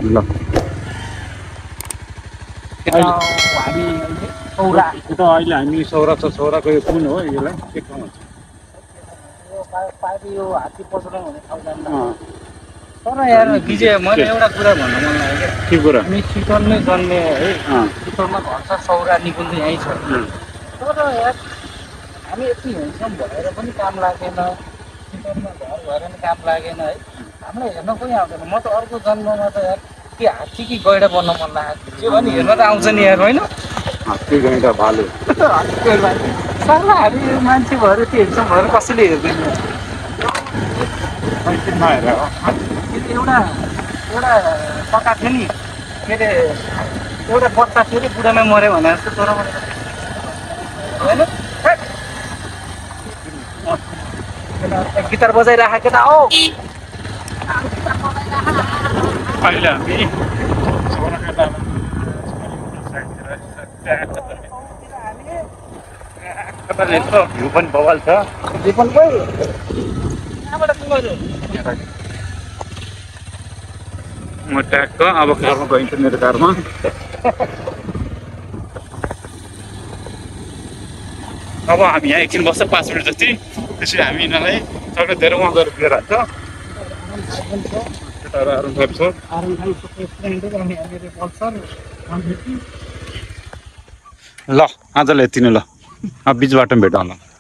ल हामी सौरा अहिले हामी सौराको यो कुन हो यसलाई के ठाउँ हुन्छ यो हात्ती पछाउनु हुने ठाउँ जान्छ तर यार विजय मैले एउटा कुरा भन्न मन लाग्यो के कुरा हामी चितवनमै जन्मे है चितवनमा घर छ सौरा निकुञ्ज यहीँ छ तर यार हामी यति हिँड्छौँ भएर पनि काम लागेन चितवनमा घर भएर पनि काम लागेन है हामीलाई हेर्न कोही आउँदैन म त अर्को जन्ममा त यार के हात्ती कि गैडा बन्न मन लागेको त्यो पनि हेर्न त आउँछ नि यार होइन हात्ती गैँडा भालु सालाहरू मान्छे भएर त्यो हेर्छौँ भएर कसैले हेर्दैन नहेर एउटा पक्का थियो नि के अरे एउटा बच्चा थियो अरे बुढामा मऱ्यो भने जस्तो तर होइन गिटार बजाइराख केटा हो अहिले हामी भ्यू पनि बवाल छ जीवन कोही कहाँबाट तिमीहरू म ट्याक्क अब कारमा गइन्छ मेरो कारमा अब हामी यहाँ एकछिन बस्छ 5 मिनट जति त्यसपछि हामी यिनीहरूलाई सक्दो धेरै उहाँ गएर लिएर हाल्छ केटाहरू आरुन फाइभ छ ल आजलाई यति नै ल अब बिच बाटोमा भेटौँ ल